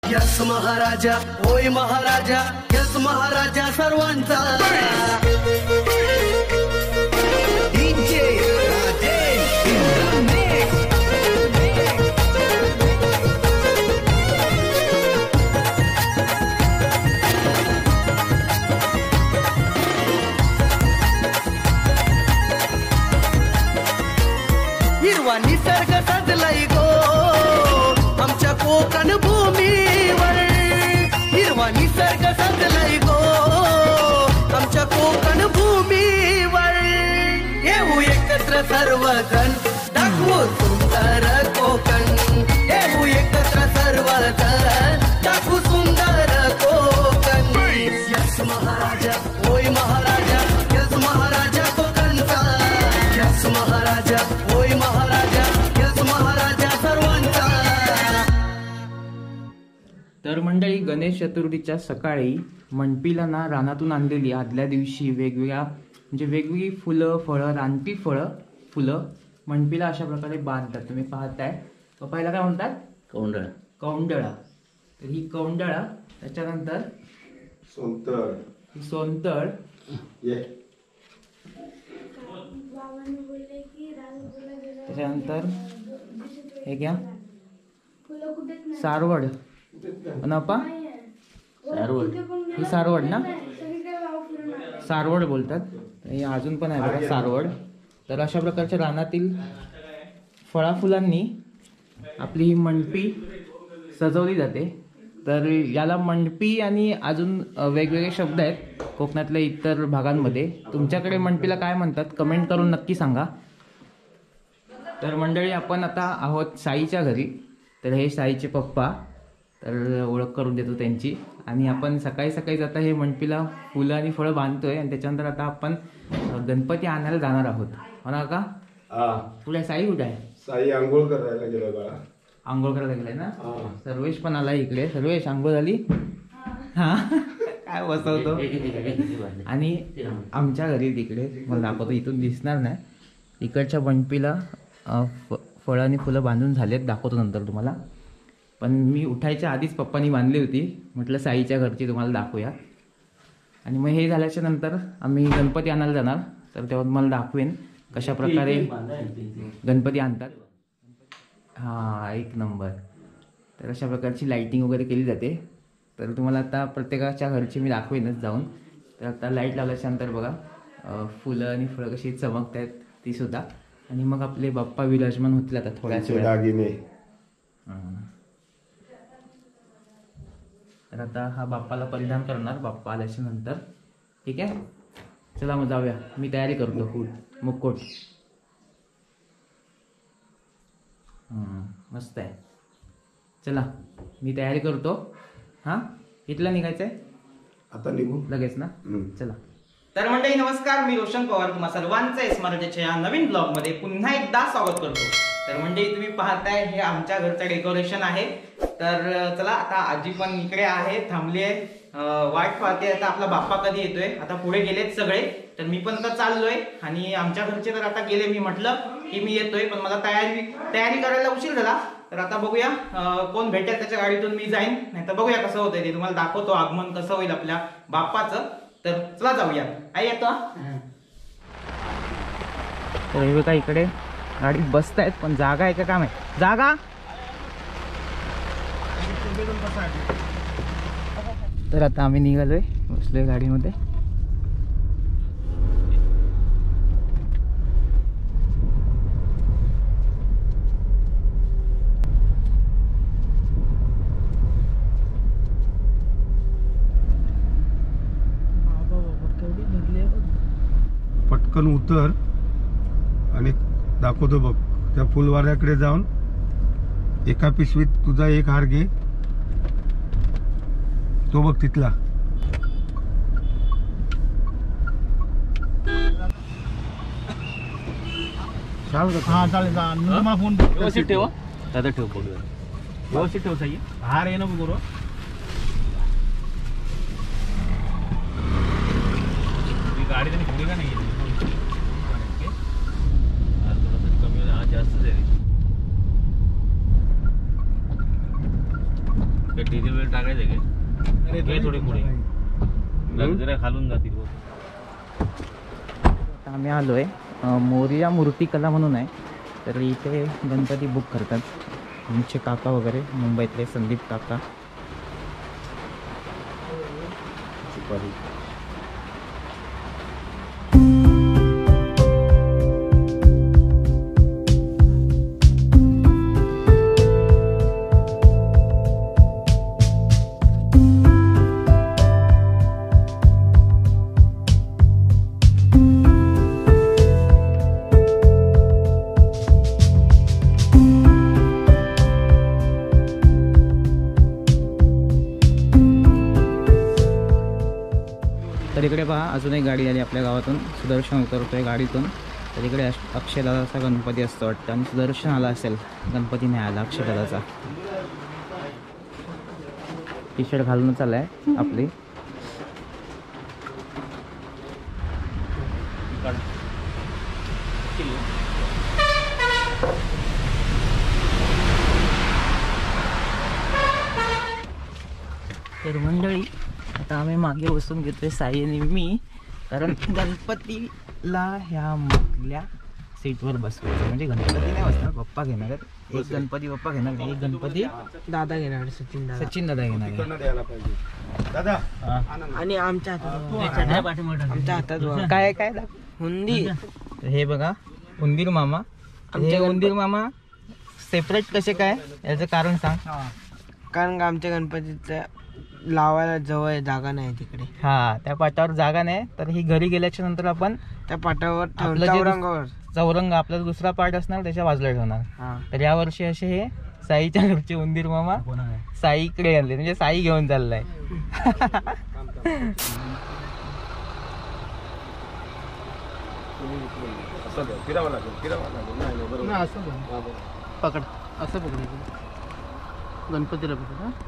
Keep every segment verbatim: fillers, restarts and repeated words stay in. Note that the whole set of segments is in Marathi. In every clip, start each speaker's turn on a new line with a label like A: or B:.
A: यस महाराजा होय महाराजा यस महाराजा सर्वांचा डीजे राजेश हिरवा निसर्ग सजलाय गो आमच्या कोकण भूमीवर हिरवा निसर्ग सजलाय गो आमच्या कोकण भूमीवर येऊ एकत्र सर्वजण दाखवू सुंदर कोकण येऊ एकत्र सर्वजण दाखवू सुंदर कोकण यस महाराजा होय महाराजा यस महाराजा कोकणचा यस महाराजा होय महाराजा यस महाराजा सर्वांचा.
B: तर मंडळी गणेश चतुर्थीच्या सकाळी मंडपीला ना रानातून आणलेली आदल्या दिवशी वेगवेगळ्या म्हणजे वेगवेगळी फुलं फळं रानटी फळं फुलं मंडपीला अशा प्रकारे बांधतात. तुम्ही पाहताय पहिला काय म्हणतात
C: कौंडळा
B: कौंडळा. तर ही कौंडळा त्याच्यानंतर
D: सोंतळ
B: ही सोंतळ त्याच्यानंतर हे घ्या सारवड नपा
C: सारवड
B: ही सारवड ना सारवड बोलतात. हे अजून पण आहे बघा सारवड. तर अशा प्रकारच्या रानातील फळाफुलांनी आपली ही मंडपी सजवली जाते. तर याला मंडपी आणि अजून वेगवेगळे शब्द आहेत कोकणातल्या इतर भागांमध्ये. तुमच्याकडे मंडपीला काय म्हणतात कमेंट करून नक्की सांगा. तर मंडळी आपण आता आहोत साईच्या घरी. तर हे साईचे पप्पा. तर ओळख करून देतो त्यांची. आणि आपण सकाळी सकाळीच आता हे मंडपीला फुलं आणि फळं बांधतोय आणि त्याच्यानंतर आता आपण गणपती आणायला जाणार आहोत हो ना का. पुढे साई कुठे आहे.
D: साई आंघोळ करायला गेला बाळा.
B: आंघोळ करायला गेलाय ना. सर्वेश पण आला इकडे. सर्वेश आंघोळ झाली हा काय बसवतो. आणि आमच्या घरी तिकडे मला दाखवतो इथून दिसणार नाही. इकडच्या मंडपीला फळं आणि फुलं बांधून झालेत दाखवतो नंतर तुम्हाला. पण मी उठायच्या आधीच पप्पांनी बांधली होती. म्हटलं साईच्या घरची तुम्हाला दाखवूया. आणि मग हे झाल्याच्या नंतर आम्ही गणपती आणायला जाणार. तर तेव्हा तुम्हाला दाखवेन कशा प्रकारे गणपती आणतात. हा एक नंबर. तर अशा प्रकारची लाईटिंग वगैरे केली जाते. तर तुम्हाला आता प्रत्येकाच्या घरची मी दाखवेनच जाऊन. तर आता लाईट लावल्याच्या नंतर बघा फुलं आणि फळं कशी चमकत आहेत ती सुद्धा. आणि मग आपले बाप्पा विराजमान होतील आता थोड्याच वेळ
D: दागिने.
B: तर आता हा बाप्पाला परिधान करणार बाप्पा आल्याच्या नंतर. ठीक आहे चला मग जाऊया. मी तयारी करतो मुकुट. मस्त आहे. चला मी तयारी करतो. हां इथला निघायचं आहे
D: आता निघू
B: लगेच ना. चला. तर मंडळी नमस्कार. मी रोशन पवार तुम्हा सर्वांचं एस मराठीच्या या नवीन ब्लॉगमध्ये पुन्हा एकदा स्वागत करतो. तर मंडळी तुम्ही पाहताय हे आमच्या घरचं डेकोरेशन आहे. तर चला आता आजी पण इकडे आहे थांबली आहे वाट पाहते आता आपला बाप्पा कधी येतोय. आता पुढे गेलेत सगळे. तर मी पण आता चाललोय. आणि आमच्या घरचे तर आता गेले. मी म्हटलं की मी येतोय पण मला तयारी तयारी करायला उशीर झाला. तर आता बघूया कोण भेटेल त्याच्या गाडीतून मी जाईन. नाही तर बघूया कसं होतंय ते तुम्हाला दाखवतो आगमन कसं होईल आपल्या बाप्पाचं. तर चला जाऊया. आई येतो. तर हे बघा इकडे गाडी बसतायत पण जागा आहे का काम आहे जागा. तर आता आम्ही निघालोय बसलोय गाडीमध्ये.
D: पटकन उतर आणि दाखवतो बघ त्या फुलवाऱ्याकडे जाऊन एका पिशवीत तुझा एक हार घे. तो बघ तिथला.
C: हा चालेल. फोन व्यवस्थित ठेवा दादा. ठेव बघूया व्यवस्थित ठेव. साई हार आहे ना बघू. गाडी त्यांनी पुढे का नाही कमी जास्त आहे. डिझेल वेळ टाकायचं काय घे थोडे पुढे जरा खालून जातील बघ.
B: आता आम्ही आलोय अं, मोरया मूर्तिकला म्हणून आहे. तर इथे गणपती बुक करतात आमचे काका वगैरे मुंबईतले संदीप काका. तर इकडे पहा अजून एक गाडी आली आपल्या गावातून. सुदर्शन उतरतोय गाडीतून. तर इकडे अक्ष- अक्षयदादाचा गणपती असतो वाटतं आणि सुदर्शन आला असेल. गणपती नाही आला अक्षयदादाचा. टी शर्ट घालून चाललाय आपली. तर मंडळी आता आम्ही मागे बसून घेतोय साई आणि मी. कारण गणपतीला ह्या मधल्या सीटवर बसवायचं. म्हणजे गणपती नाही बसणार, पप्पा घेणार आहेत. एक गणपती पप्पा घेणार, एक गणपती
E: दादा घेणार सचिन दादा
B: सचिन दादा घेणार आहे.
D: द्यायला पाहिजे दादा.
E: आणि आमच्या हातात आमच्या हातात बघा.
B: काय काय दाख-
E: हुंदी
B: तर हे बघा उंदीर मामा. हे उंदीर मामा सेपरेट कसे काय याचं कारण सांग.
E: कारण का आमच्या गणपतीच्या लावायला जवळ जागा नाही तिकडे.
B: हा त्या पाटावर जागा नाही. तर ही घरी गेल्याच्या नंतर आपण
E: त्या पाटावर ठेवून
B: आपलं जे
E: चौरंगावर.
B: चौरंग आपला दुसरा पार्ट असणार त्याच्या बाजूला ठेवणार.
E: हा
B: तर या वर्षी असे हे साईच्या घरचे उंदीर मामा साईकडे आणले. म्हणजे साई घेऊन चाललाय.
D: फिरावं लागेल फिरावं लागेल नाही नाही बरोबर.
E: असं पकड असं पकडायचं गणपतीला पकड.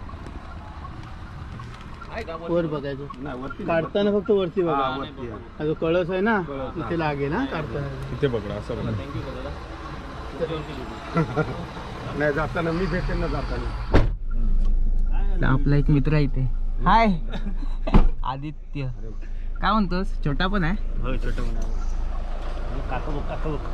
E: वर बघायचं
D: नाही वरती
E: काढताना फक्त वरती बघा.
D: हा, वरती आहे.
E: हा जो कळस आहे ना
D: कळस, हा.
E: इथे लागेल ना काढताना.
D: इथे पकडा असं बघा. नाही जाताना मी भेटेन ना जाताना.
B: आपला एक मित्र आहे इथे. हाय आदित्य. काय म्हणतोस? छोटा पण आहे.
C: होय छोटं म्हणा काका बघ काका बघ.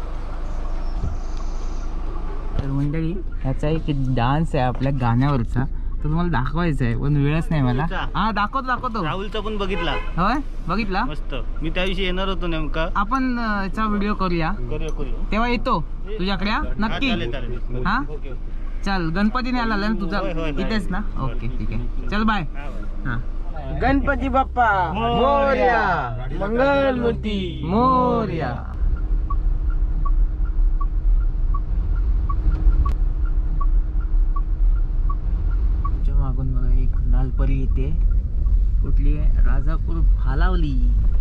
B: तर मंडळी ह्याचा एक डान्स आहे आपल्या गाण्यावरचा. तो तुम्हाला दाखवायचा आहे पण वेळच नाही मला. हा दाखवतो दाखवतो.
C: राहुलचा पण बघितला
B: होय बघितला.
C: मस्त. मी त्या दिवशी येणार होतो नेमका.
B: आपण अं, याचा व्हिडिओ करूया
C: करूया करूया.
B: तेव्हा येतो तुझ्याकडे. हा? नक्की
C: चालेल चालेल.
B: हा
C: ओके
B: चल. गणपती नाही आला ना तुझा
C: होय, होय, होय.
B: इथेच ना. ओके ठीक आहे चल बाय. हा
E: गणपती बाप्पा मोरया मंगलमूर्ती
B: मोरया. मागून बघा एक लालपरी येते. कुठली आहे? राजापूर भालावली.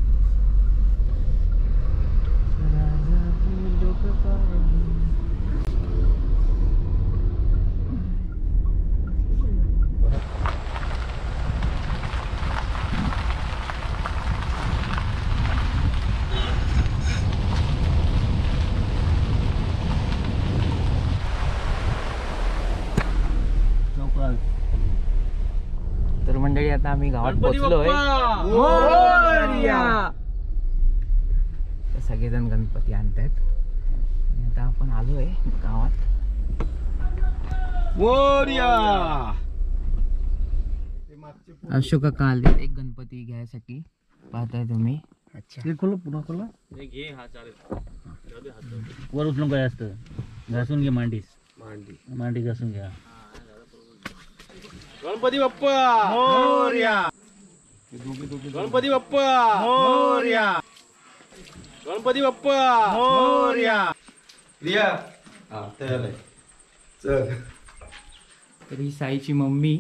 B: तर मंडळी आता आम्ही गावात पोहोचलोय. तर सगळेजण गणपती आणतायत आणि आता आपण आलोय गावात. अशोक काका आले एक गणपती घ्यायसाठी. पाहताय तुम्ही.
E: अच्छा पुन्हा खोला.
C: घे हा चालेल. वर उचलून काय असतं घासून घे मांडीस.
D: मांडी
C: मांडी घासून घ्या.
D: गणपती बाप्पा मोरया. गणपती बाप्पा मोरया. गणपती बाप्पा मोरया. रिया हा तयार आहे. चल.
B: तर ही साईची मम्मी.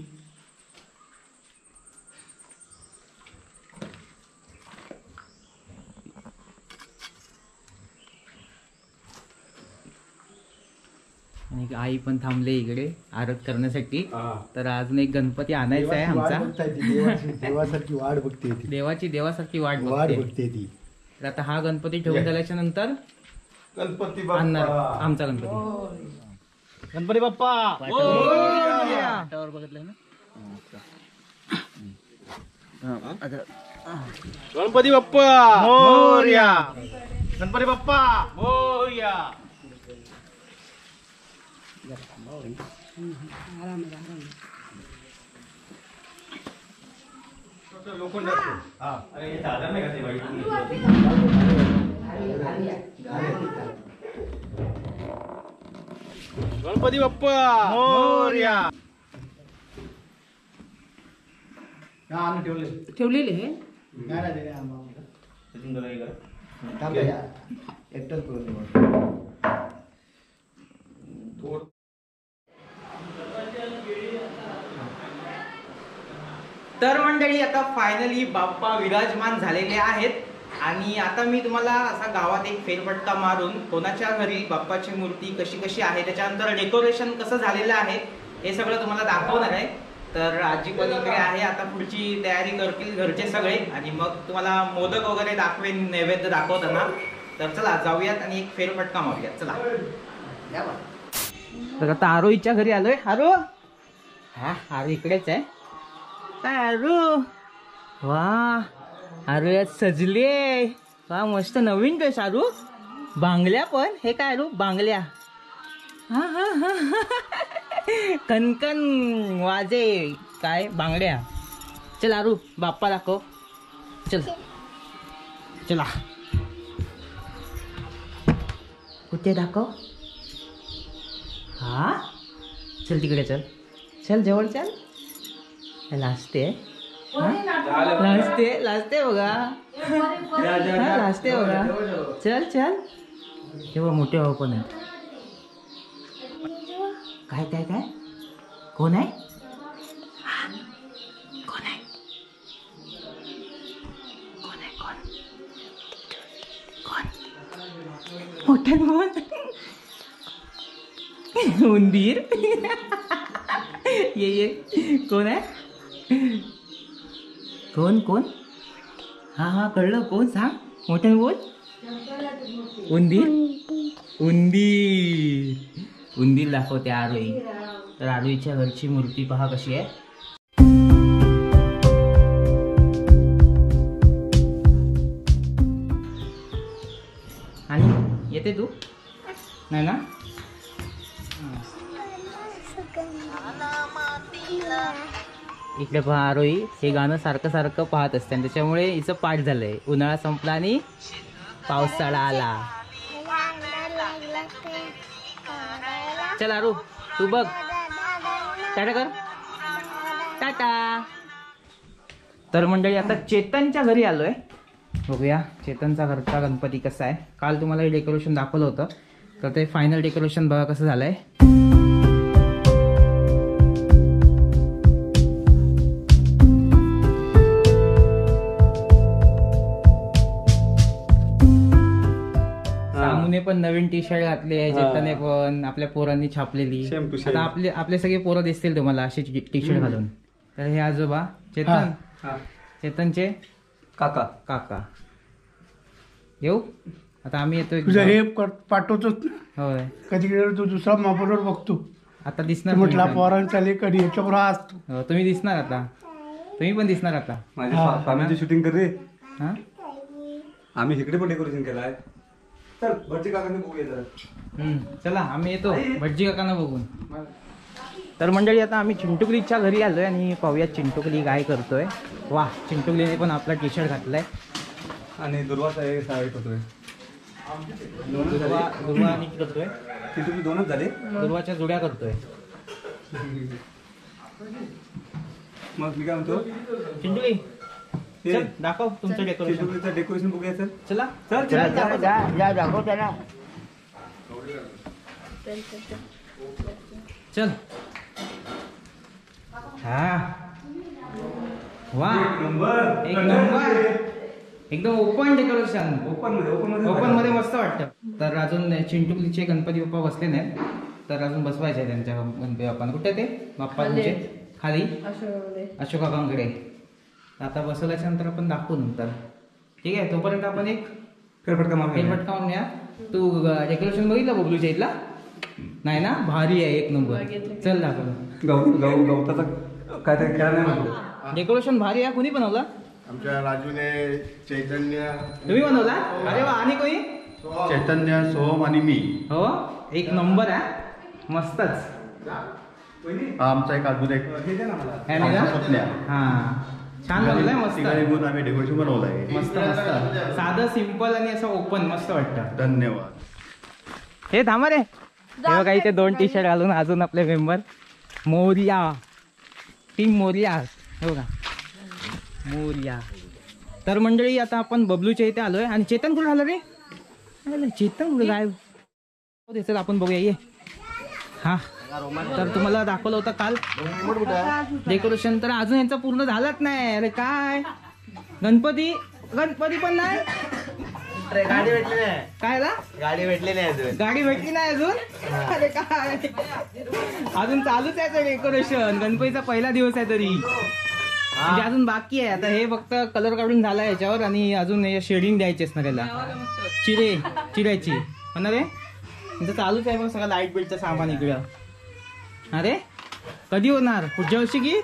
B: आणि एक आई पण थांबले इकडे आरत करण्यासाठी. तर अजून एक गणपती आणायचा आहे आमचा.
D: देवासारखी वाट बघते ती.
B: देवाची देवासारखी वाट
D: वाट
B: बघते.
D: बघते ती.
B: तर आता हा गणपती ठेवून झाल्याच्या नंतर
D: गणपती
B: आणणार
D: बाप्पा
B: आमचा गणपती.
C: गणपती बाप्पा
B: मोरया.
C: पाटावर बघितलंय ना. गणपती बाप्पा मोरया. गणपती बाप्पा मोरया. गणपती बाप्पा मोरया.
B: ठेवलेले हे तर मंडळी आता फायनली बाप्पा विराजमान झालेले आहेत आणि आता मी तुम्हाला असा गावात एक फेरफटका मारून कोणाच्या घरी बाप्पाची मूर्ती कशी कशी आहे, त्याच्यानंतर डेकोरेशन कसं झालेलं आहे हे सगळं तुम्हाला दाखवणार आहे. तर आजी पण इकडे आहे, आता पुढची तयारी करतील घरचे सगळे आणि मग तुम्हाला मोदक वगैरे दाखवेन नैवेद्य दाखवताना. तर चला जाऊयात आणि एक फेरफटका मारूयात. चला तर आता आरोहीच्या घरी आलोय. आरो हा आरो इकडेच आहे. काय आरो वा आरो यात सजले वा मस्त नवीन ड्रेस. आरू बांगल्या पण हे काय आरू बांगल्या हा हा हा कणकण वाजे काय बांगड्या. चल आरू बाप्पा दाखव. चल चला कुठे दाखव. हा चल तिकडे चल. चल जवळ चल. लाजते लाजते लाजते बघा लाजते बघा. चल चल तेव्हा मोठे भाऊ पण आहेत. काय काय काय कोण आहे कोण आहे कोण आहे कोण कोण मोठ्या भाऊ उंदीर ये ये कोण आहे कोण कोण हा हा कळलं कोण सांग मोठ्याने बोल. उंदीर उंदीर उंदीर दाखवते आरोही. तर आरोहीच्या घरची मूर्ती पहा कशी आहे. आणि येते तू नाही ना. इकडे पहा आरोही हे गाणं सारखं सारखं पाहत असते आणि त्याच्यामुळे हिचं पाठ झालंय. उन्हाळा संपला आणि पावसाळा आला. चल आरू तू बघ. टाटा कर टाटा. तर मंडळी आता चेतनच्या घरी आलोय. बघूया चेतनचा घरचा गणपती कसा आहे. काल तुम्हाला हे डेकोरेशन दाखवलं होतं तर ते फायनल डेकोरेशन बघा कसं झालंय. सामूने पण नवीन टी शर्ट घातले, चेतनने पण आपल्या पोरांनी छापलेली. आता आपले आपले सगळे पोरं दिसतील तुम्हाला अशी टी शर्ट घालून. तर हे आजोबा चेतन चेतनचे
D: काका
B: काका येऊ. आता आम्ही येतोय.
F: तुझं हे पाठवतोच
B: होय
F: कधी कधी तू दुसरा मोबाईलवर बघतो.
B: आता दिसणार
F: म्हटला
B: तुम्ही
F: पोरांचा चाले कधी याच्याबरोबर असतो.
B: पण. हो, तुम्ही दिसणार आता. तुम्ही पण दिसणार आता.
D: माझ्या शूटिंग कर रे.
B: हा
D: आम्ही इकडे पण डेकोरेशन केलाय. चल भटजी काकांनी बघूया जरा.
B: हम्म चला आम्ही येतो भटजी काकांना बघून. तर मंडळी आता आम्ही चिंटुकलीच्या घरी आलोय आणि पाहूया चिंटुकली काय करतोय. वा चिंटुकलीने पण आपला टी शर्ट घातलाय
D: आणि दुर्वाचा एक साडी करतोय.
B: दुर्वा दुर्वा आणि करतोय.
D: चिंटुकली दोनच झाले.
B: दुर्वाच्या जुड्या करतोय.
D: मग मी काय म्हणतो
B: चिंटुकली चल दाखव तुमचं डेकोरेशन.
D: चिंटुकलीचं डेकोरेशन बघूया. चल
B: चला
D: चल
E: जा दाखव त्याला.
B: चल हा वा एक नंबर एकदम ओपन डेकोरेशन.
D: ओपन मध्ये ओपन मध्ये
B: ओपन मध्ये मस्त वाटतं. तर अजून चिंटुकलीचे गणपती बाप्पा बसले नाहीत तर अजून बसवायचे आहे त्यांच्या गणपती बाप्पांना. कुठे ते बाप्पा तुमचे खाली अशोक काकांकडे. आता बसवल्याच्या नंतर आपण दाखवू नंतर. ठीक आहे तोपर्यंत आपण एक
D: फेरफटका मारून
B: फेरफटका मारून या. तू डेकोरेशन बघितलं बबलूच्या इथला नाही ना. भारी आहे एक नंबर. चल दाखव.
D: गव गव गवताचा काय ते खेळा नाही म्हटलं.
B: डेकोरेशन भारी आहे. कोणी बनवलं?
G: आमच्या राजूने, चैतन्य,
B: तुम्ही बनवला? अरे वा. आणि कोणी?
G: चैतन्य, सोहम आणि मी.
B: हो एक नंबर आहे. मस्तच.
G: हा आमचा एक अजून एक
B: है ना?
G: स्वप्न्या.
B: हा छान बनवलंय. मस्त
G: तिघांनी मिळून आम्ही डेकोरेशन बनवलं आहे.
B: मस्त मस्त. साधं सिंपल आणि असं ओपन मस्त वाटतं.
G: धन्यवाद.
B: हे थांबा रे. हे बघा इथे दोन टी शर्ट घालून अजून आपले मेंबर मोरिया, टीम मोरिया. हे बघा मोरिया. तर मंडळी आता आपण बबलूच्या इथे आलोय. आणि चेतन कुठे आलं रे? अरे चेतन कुठे गायब? चल आपण बघूया. ये हा. तर तुम्हाला दाखवलं होतं काल डेकोरेशन. तर अजून यांचं पूर्ण झालंच नाही. अरे काय गणपती गणपती पण नाही.
E: गाडी भेटली नाही.
B: काय ला?
E: गाडी भेटली नाही अजून.
B: गाडी भेटली नाही अजून. अरे काय अजून चालूच आहे डेकोरेशन. गणपतीचा पहिला दिवस आहे तरी म्हणजे अजून बाकी आहे. आता हे फक्त कलर काढून झाला याच्यावर आणि अजून शेडिंग द्यायचीच ना त्याला. चिरे चिऱ्याची म्हणा रे. म्हणजे चालूच आहे. मग सगळं लाईट बिलचं सामान इकडं. अरे कधी होणार? पुढच्या वर्षी की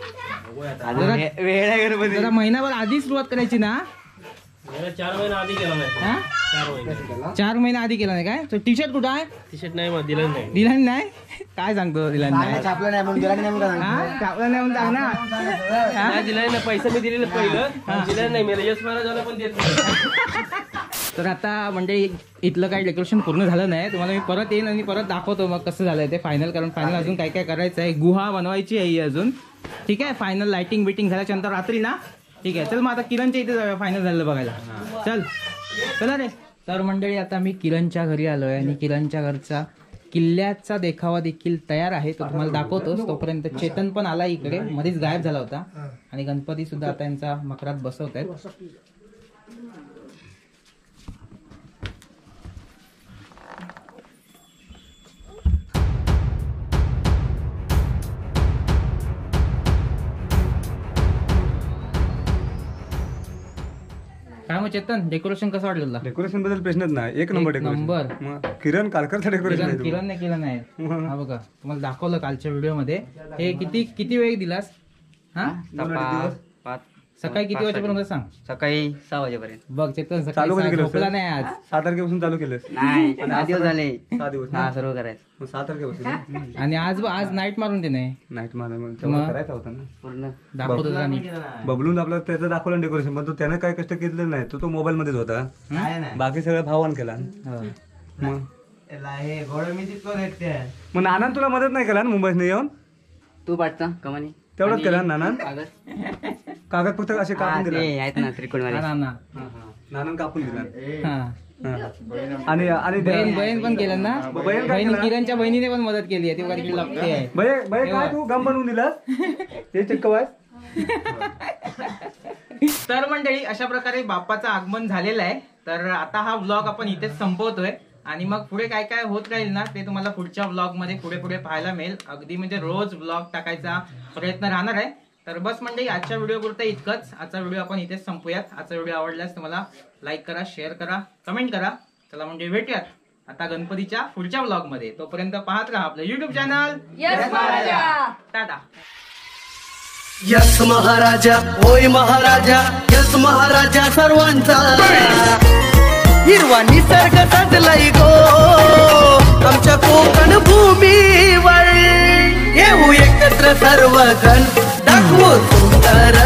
E: वेळ आहे गणपती.
B: जरा महिनाभर आधी सुरुवात करायची ना.
C: चार महिना आधी केला नाही.
B: हा?
C: चार महिने
B: चार महिना आधी केला नाही काय? तो टी शर्ट कुठं आहे?
C: टी शर्ट नाही मग दिलं नाही.
B: दिला नाही. काय सांगतो दिला नाही?
E: छापलं नाही म्हणून दिला नाही म्हणून
B: हा छापला नाही म्हणून सांग ना.
C: नाही दिलं ना. पैसे मी दिलेलं पहिलं दिलं नाही. मला यश महाराज झालं पण देत नाही.
B: तर आता म्हणजे इथलं काही डेकोरेशन पूर्ण झालं नाही. तुम्हाला मी परत येईन आणि परत दाखवतो मग कसं झालंय ते फायनल. कारण फायनल अजून काय काय करायचं आहे. गुहा बनवायची आहे अजून. ठीक आहे. फायनल लाइटिंग बिटिंग झाल्याच्या नंतर रात्री ना. ठीक आहे. चल मग आता किरणच्या इथे जाऊया फायनल झालं बघायला. चल चला रे. तर मंडळी आता मी किरणच्या घरी आलोय आणि किरणच्या घरचा किल्ल्याचा देखावा देखील तयार आहे. तो तुम्हाला दाखवतोच. तोपर्यंत चेतन पण आला इकडे. मध्येच गायब झाला होता. आणि गणपती सुद्धा आता यांचा मकरात बसवत आहेत. काय मग चेतन डेकोरेशन कसं वाटलं तुला?
D: डेकोरेशन बद्दल प्रश्नच नाही. एक नंबर डेकोरेशन.
B: नंबर.
D: मग किरण कालकरचं डेकोरेशन आहे.
B: किरणने केलं नाही. हा बघा तुम्हाला दाखवलं कालच्या व्हिडिओ मध्ये. हे किती किती वेळ दिलास? हा सकाळी किती वाजेपर्यंत सांग?
E: सकाळी सहा वाजेपर्यंत.
B: बघ चेतन
D: चालू
B: सकाळी
D: कधी केलं?
B: झोपला नाही आज.
D: सहा तारखेपासून चालू केलं.
E: नाही दहा दिवस झाले.
D: सहा दिवस
E: हा सर्व करायचं
D: मग सहा तारखेपासून
B: आणि आज आज नाईट मारून दे नाही.
D: नाईट माझा
B: मग?
D: करायचा होता ना.
E: पूर्ण.
B: दाखवतो जरा नीट.
D: बबलून आपलं त्याचं दाखवलं डेकोरेशन. पण तो त्यानं काय कष्ट केलेलं नाही. तो तो मोबाईल मध्येच होता.
E: नाही नाही.
D: बाकी सगळं भावान केला.
B: हो.
D: मग
E: याला हे घोडे मी तिथं रेटते.
D: मग नानान तुला मदत नाही केला ना मुंबईत येऊन?
E: तू पाठचा कमानी
D: तेवढंच केला ना नानान?
E: कागद.
D: कागद फक्त असे
E: हा,
D: कापून
E: ते
D: दिला.
E: आहेत ना त्रिकोणवाले.
B: हा ना.
D: नानान कापून दिला.
B: हा.
D: हा. आणि आणि
B: बहीण बहीण पण केलं ना.
D: बहीण काय
B: बहीण
D: केलं?
B: किरणच्या बहिणीने पण मदत केली आहे. ती बघा तिकडे लागते आहे.
D: बये बये काय तू गम बनवून दिलास? ते चक्क वाय.
B: तर मंडळी अशा प्रकारे बाप्पाचं आगमन झालेलं आहे. तर आता हा व्लॉग आपण इथेच संपवतोय. आणि मग पुढे काय काय होत राहील ना ते तुम्हाला पुढच्या व्लॉग मध्ये पुढे पुढे पाहायला मिळेल. अगदी म्हणजे रोज व्लॉग टाकायचा प्रयत्न राहणार आहे. तर बस म्हणजे आजच्या व्हिडिओ पुरतं इतकंच. आजचा व्हिडिओ आपण इथेच संपूयात. आजचा व्हिडिओ आवडल्यास तुम्हाला लाईक करा, शेअर करा, कमेंट करा. चला म्हणजे भेटूयात आता गणपतीच्या पुढच्या व्लॉग मध्ये. तोपर्यंत पाहत राहा आपलं YouTube channel. Tata.
A: Yes Maharaja होय महाराजा. यस महाराजा सर्वांचा. हिरवा निसर्ग सजलाय गो आमच्या कोकण भूमीवर. येऊ एकत्र सर्वजण दाखवू सुंदर